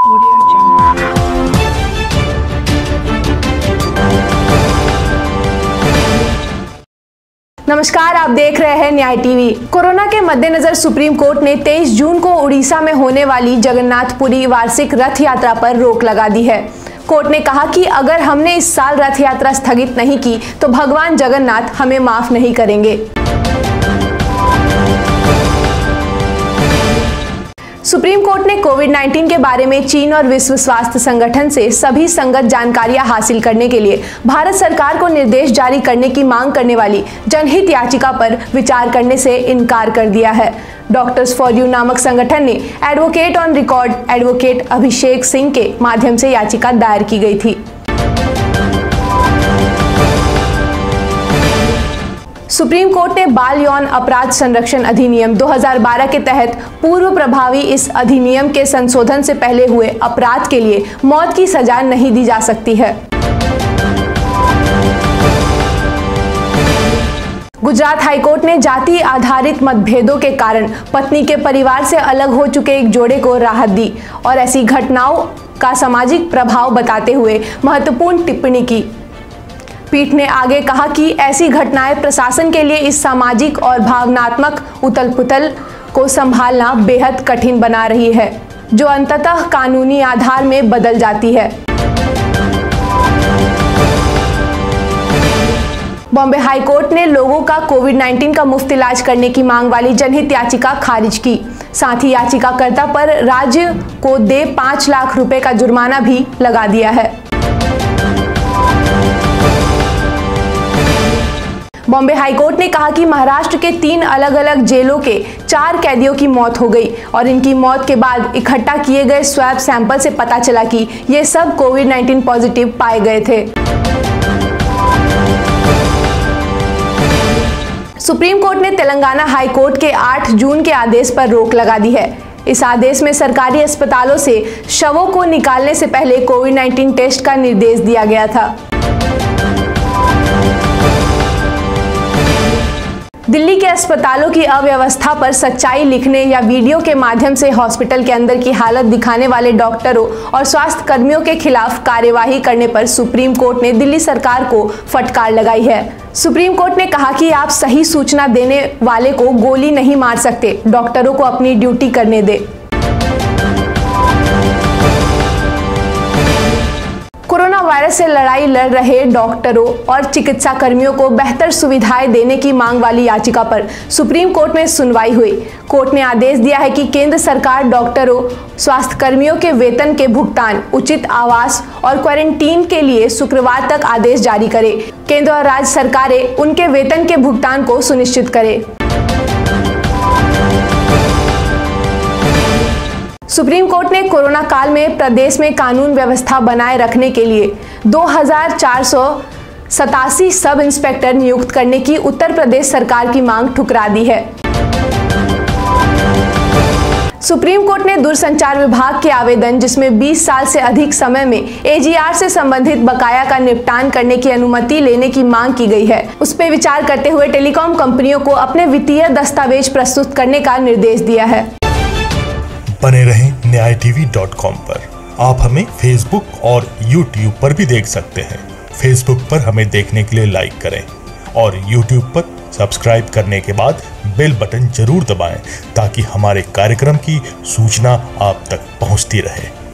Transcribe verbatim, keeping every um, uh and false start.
नमस्कार, आप देख रहे हैं न्याय टीवी। कोरोना के मद्देनजर सुप्रीम कोर्ट ने तेईस जून को उड़ीसा में होने वाली जगन्नाथपुरी वार्षिक रथ यात्रा पर रोक लगा दी है। कोर्ट ने कहा कि अगर हमने इस साल रथ यात्रा स्थगित नहीं की तो भगवान जगन्नाथ हमें माफ नहीं करेंगे। सुप्रीम कोर्ट ने कोविड उन्नीस के बारे में चीन और विश्व स्वास्थ्य संगठन से सभी संगत जानकारियां हासिल करने के लिए भारत सरकार को निर्देश जारी करने की मांग करने वाली जनहित याचिका पर विचार करने से इनकार कर दिया है। डॉक्टर्स फॉर यू नामक संगठन ने advocate on record advocate Abhishek Singh के माध्यम से याचिका दायर की गई थी। सुप्रीम कोर्ट ने बाल यौन अपराध संरक्षण अधिनियम दो हज़ार बारह के तहत पूर्व प्रभावी इस अधिनियम के संशोधन से पहले हुए अपराध के लिए मौत की सजा नहीं दी जा सकती है। गुजरात हाईकोर्ट ने जाति आधारित मतभेदों के कारण पत्नी के परिवार से अलग हो चुके एक जोड़े को राहत दी और ऐसी घटनाओं का सामाजिक प्रभाव बताते हुए महत्वपूर्ण टिप्पणी की। पीठ ने आगे कहा कि ऐसी घटनाएं प्रशासन के लिए इस सामाजिक और भावनात्मक उथल-पुथल को संभालना बेहद कठिन बना रही है, जो अंततः कानूनी आधार में बदल जाती है। बॉम्बे हाईकोर्ट ने लोगों का कोविड उन्नीस का मुफ्त इलाज करने की मांग वाली जनहित याचिका खारिज की। साथ ही याचिकाकर्ता पर राज्य को दे पाँच लाख रुपए का जुर्माना भी लगा दिया है। बॉम्बे हाईकोर्ट ने कहा कि महाराष्ट्र के तीन अलग अलग जेलों के चार कैदियों की मौत हो गई और इनकी मौत के बाद इकट्ठा किए गए स्वैब सैंपल से पता चला कि ये सब कोविड उन्नीस पॉजिटिव पाए गए थे। सुप्रीम कोर्ट ने तेलंगाना हाई कोर्ट के आठ जून के आदेश पर रोक लगा दी है। इस आदेश में सरकारी अस्पतालों से शवों को निकालने से पहले कोविड उन्नीस टेस्ट का निर्देश दिया गया था। दिल्ली के अस्पतालों की अव्यवस्था पर सच्चाई लिखने या वीडियो के माध्यम से हॉस्पिटल के अंदर की हालत दिखाने वाले डॉक्टरों और स्वास्थ्य कर्मियों के खिलाफ कार्यवाही करने पर सुप्रीम कोर्ट ने दिल्ली सरकार को फटकार लगाई है। सुप्रीम कोर्ट ने कहा कि आप सही सूचना देने वाले को गोली नहीं मार सकते, डॉक्टरों को अपनी ड्यूटी करने दे। कोरोना वायरस से लड़ाई लड़ रहे डॉक्टरों और चिकित्सा कर्मियों को बेहतर सुविधाएं देने की मांग वाली याचिका पर सुप्रीम कोर्ट में सुनवाई हुई। कोर्ट ने आदेश दिया है कि केंद्र सरकार डॉक्टरों, स्वास्थ्य कर्मियों के वेतन के भुगतान, उचित आवास और क्वारंटीन के लिए शुक्रवार तक आदेश जारी करे। केंद्र और राज्य सरकारें उनके वेतन के भुगतान को सुनिश्चित करें। सुप्रीम कोर्ट ने कोरोना काल में प्रदेश में कानून व्यवस्था बनाए रखने के लिए दो हज़ार चार सौ सतासी सब इंस्पेक्टर नियुक्त करने की उत्तर प्रदेश सरकार की मांग ठुकरा दी है। सुप्रीम कोर्ट ने दूरसंचार विभाग के आवेदन, जिसमें बीस साल से अधिक समय में ए जी आर से संबंधित बकाया का निपटान करने की अनुमति लेने की मांग की गई है, उस पर विचार करते हुए टेलीकॉम कंपनियों को अपने वित्तीय दस्तावेज प्रस्तुत करने का निर्देश दिया है। बने रहें न्याय टीवी डॉट कॉम पर। आप हमें फेसबुक और यूट्यूब पर भी देख सकते हैं। फेसबुक पर हमें देखने के लिए लाइक करें और यूट्यूब पर सब्सक्राइब करने के बाद बेल बटन जरूर दबाएं ताकि हमारे कार्यक्रम की सूचना आप तक पहुंचती रहे।